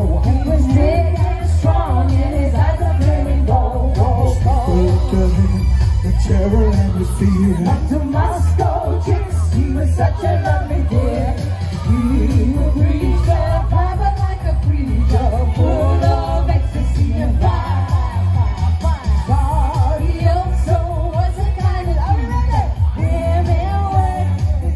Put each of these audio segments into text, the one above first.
He was big and strong, and his eyes are flaming gold. The terror and the fear. Up to Moscow chicks, he was such a lovely dear. He would reach their private like a preacher, full of ecstasy and fire. God, he also was a kind of, are you ready? Women were his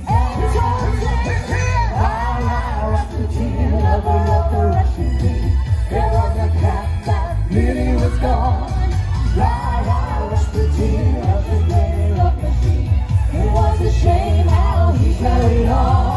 Rasputin, lover of the Russian queen. There was a cat that really was gone. Rasputin, Russian lady love machine. It was a shame how he carried on.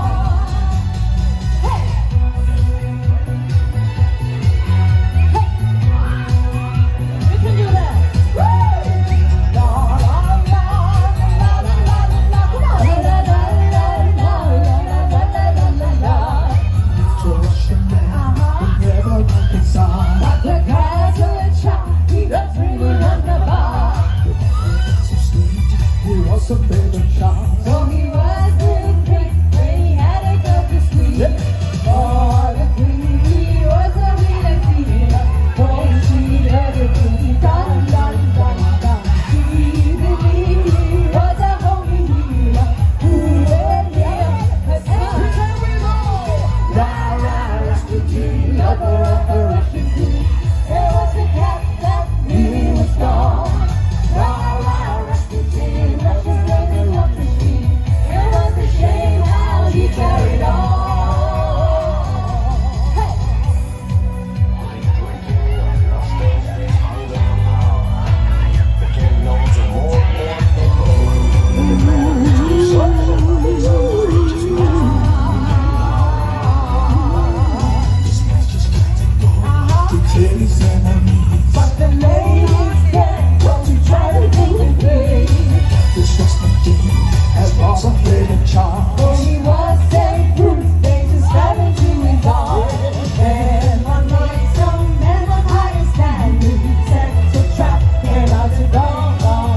A favorite child. So he was doing tricks when he had a girl to squeeze. For the queen, he was a real feeler. For she had a queen, dun dun dun dun. She believed he was a holy healer who would heal her son. Rasputin, lover of the Russian queen. There was a cat that really was gone. Carried on. Hey. But the ladies get what you try to do and play. This Rasputin has lost a favorite child. He was St. Bruce, they just got into his arms. And one night some men of higher standing set a trap and out to gone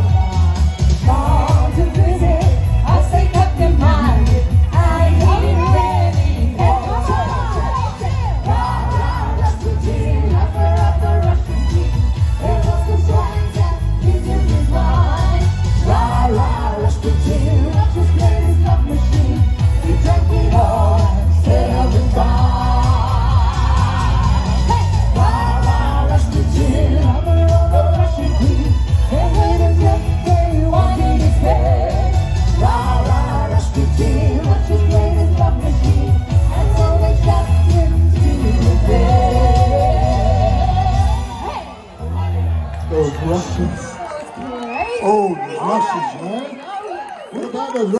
to visit. I say kept him minded, I ain't ready. Rasputin, lover of the Russian queen. There was the signs that he's in his mind. Rasputin, Russia's greatest love machine. He drank it all instead of his wine. Hey! Rasputin, lover of the Russian queen. They made him just they wanted his head. Rasputin, Russia's greatest love machine. And so they shot him to the bed. Hey! Those Russians. Oh, the Russians, man. What about those